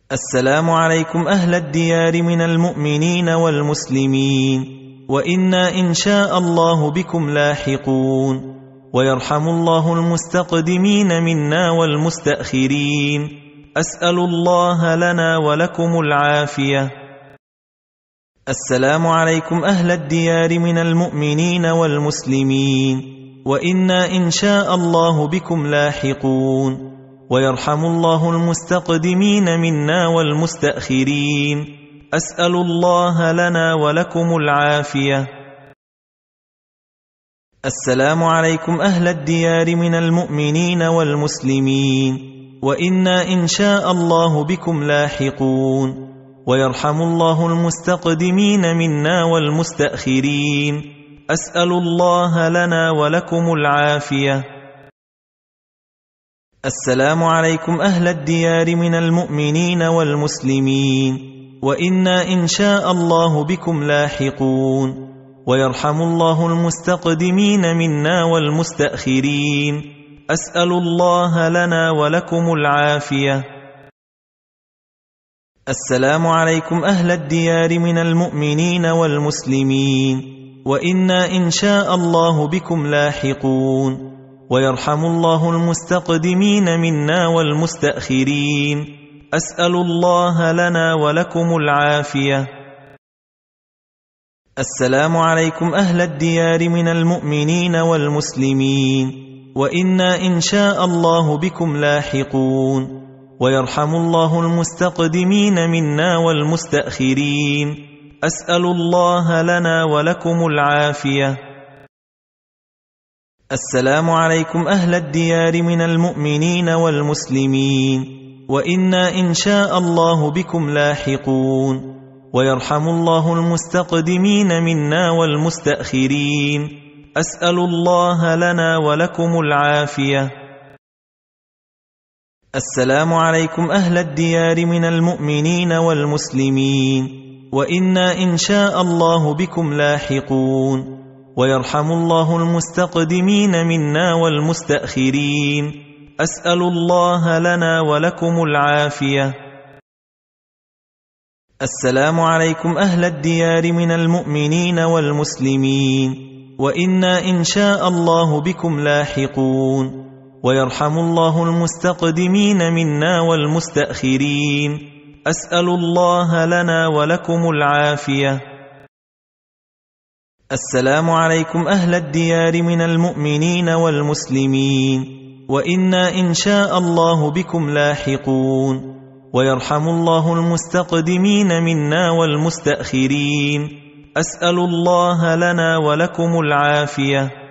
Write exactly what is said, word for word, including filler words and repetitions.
السلام عليكم أهل الديار من المؤمنين والمسلمين، وإنا إن شاء الله بكم لاحقون، ويرحم الله المستقدمين منا والمستأخرين. أسأل الله لنا ولكم العافية. السلام عليكم أهل الديار من المؤمنين والمسلمين، وإنا إن شاء الله بكم لاحقون، ويرحم الله المستقدمين منا والمستأخرين. أسأل الله لنا ولكم العافية. السلام عليكم أهل الديار من المؤمنين والمسلمين، وإنا إن شاء الله بكم لاحقون، ويرحم الله المستقدمين منا والمستأخرين. أسأل الله لنا ولكم العافية. السلام عليكم أهل الديار من المؤمنين والمسلمين، وإنا إن شاء الله بكم لاحقون، ويرحم الله المستقدمين منا والمستأخرين. أسأل الله لنا ولكم العافية. السلام عليكم أهل الديار من المؤمنين والمسلمين، وإنا إن شاء الله بكم لاحقون، ويرحم الله المستقدمين منا والمستأخرين. أسأل الله لنا ولكم العافية. السلام عليكم أهل الديار من المؤمنين والمسلمين، وإنا إن شاء الله بكم لاحقون، ويرحم الله المستقدمين منا والمستأخرين. أسأل الله لنا ولكم العافية. السلام عليكم أهل الديار من المؤمنين والمسلمين، وإنا إن شاء الله بكم لاحقون، ويرحم الله المستقدمين منا والمستأخرين. أسأل الله لنا ولكم العافية. السلام عليكم أهل الديار من المؤمنين والمسلمين، وإنا إن شاء الله بكم لاحقون، ويرحم الله المستقدمين منا والمستأخرين. أسأل الله لنا ولكم العافية. السلام عليكم أهل الديار من المؤمنين والمسلمين، وإنا إن شاء الله بكم لاحقون، ويرحم الله المستقدمين منا والمستأخرين. أسأل الله لنا ولكم العافية. السلام عليكم أهل الديار من المؤمنين والمسلمين، وإنا إن شاء الله بكم لاحقون، ويرحم الله المستقدمين منا والمستأخرين. أسأل الله لنا ولكم العافية.